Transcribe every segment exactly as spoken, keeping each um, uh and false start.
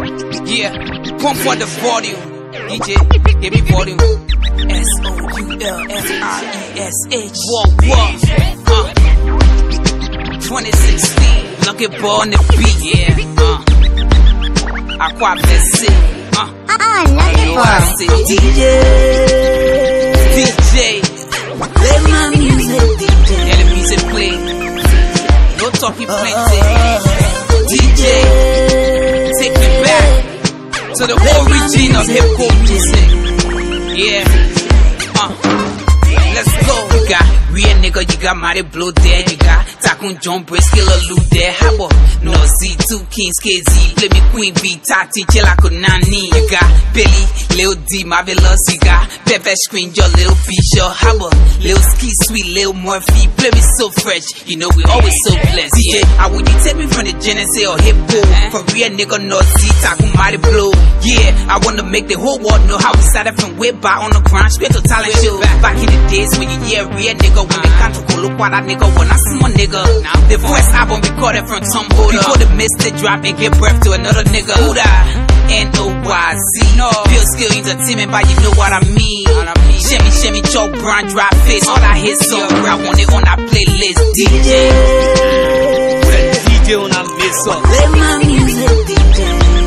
Yeah, pump for the volume. D J, give me volume. S O U L F I E S H. Walk, walk. Uh. twenty sixteen, look at ball on the beat, yeah. Uh. Aqua Bessie. Uh. Ah, look at ball. D J. D J. Play my music, D J. Yeah, the music play. No talking plenty. D J. Take me back to the origin of hip hop music. Yeah. Uh. Let's go. You got real nigga, you got mighty blue there. You got Takun John Briscoe, Lou there. Habo, no Z, two Kings, K Z. Play me Queen V, Tati, Chilla Konani. You got Billy, Lil D, Marvelous. You got Pepe Screen, your Lil B, your Habo, Lil Ski, Sweet, Lil Murphy. Play me so fresh, you know we always so blessed. D J, I would you take me from the Genesis or hip hop? For real nigga, no Z, Takun mighty blue. Yeah, I wanna make the whole world know how we started from way back on the ground, straight to talent show. Back in the days when you hear real nigga, when they can't look what that nigga, when I see my nigga. The first album recorded from Tom Holder. Before the mistake drop and give birth to another nigga. Huda, N O Y Z. No. Feel skill entertainment, but you know what I mean. Shimmy, shimmy, choke, brown, dry face. All I hear so I want it on that playlist. D J. D J on that mix up. Play my music, D J.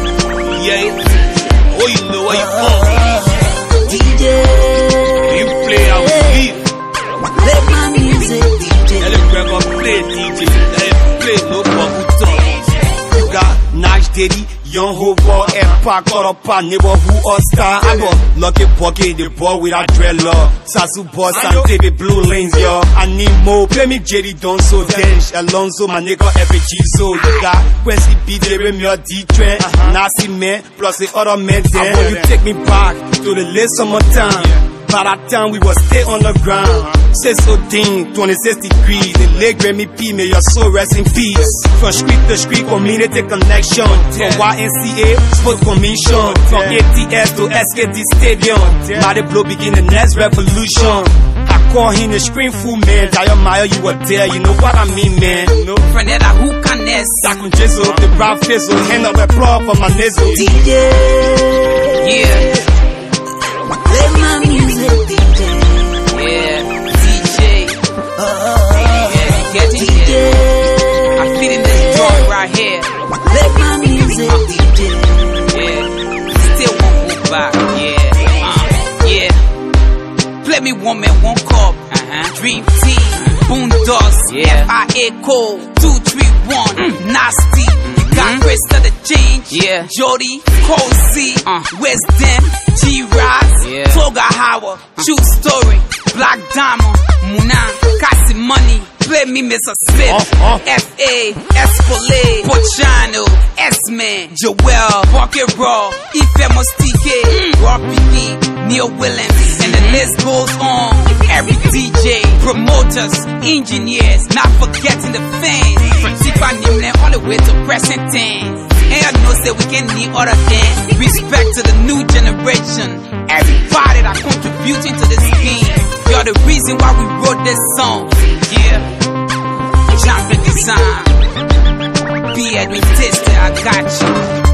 Yeah. Oh, you know where you from. D J. You play, I will leave. Play my music, D J. Let it grab up, play D J. Let it play, no bubble talk. You got Nash Diddy, Young Hobo, Empire, caught up on neighborhood or star. I got Lucky Bucket, the boy with a dreadlock. Sasu boss and T V blue lanes, yo. I need more. Play me J D Donso, Dench, Alonso, my nigga, every G so. You got Wesley B, J, Remy, or D-Trend, Nasty Man, plus the other men there. I want you take me back to the late summertime. By that time we was stay on the ground. Say so ding, twenty-six degrees. The leg Remy P, may your soul rest in peace. From street to street, community connection. From Y N C A, Sports Commission. From A T S to S K D Stadium. Mighty Blow begin the next revolution. I call him the screen full man. Dial Maya, you were there, you know what I mean, man. You know? Frenetta, who can this? Takun Jesu, the brown face, will hand up a pro for my nasal. D J. Yeah. Play my music, D J. Yeah. D J. Yeah, get D it. J. I fit in this joint right here. Play my music, D J. Yeah. Still won't go back. Yeah. Uh, yeah. Play me one man, one cup. Uh-huh. Dream Team. Boondocks. Yeah. F I A Code. two three one. Mm. Nasty. You got Chris to the change. Yeah. Jody. Cozy. Uh. Wisdom. G-Raz. Yeah. Toga Howard. True Story. Black Diamond. Muna. Kasi Money. Play me Mister Smith. Uh, uh. F A. Espolay. Pochano. S-Man. Joel. Pocket Raw. Ifemos T K. Mm. Rob P D. Neil Williams. And the list goes on. Every D J. Promoters. Engineers. Not forgetting the fans. From Tifa Nimle all the way to present tense. And I know say we can need other things. Respect to the new generation. Everybody that contributing to this game. You're the reason why we wrote this song. Yeah. Champion Design. Be Edwin Taster, I got you.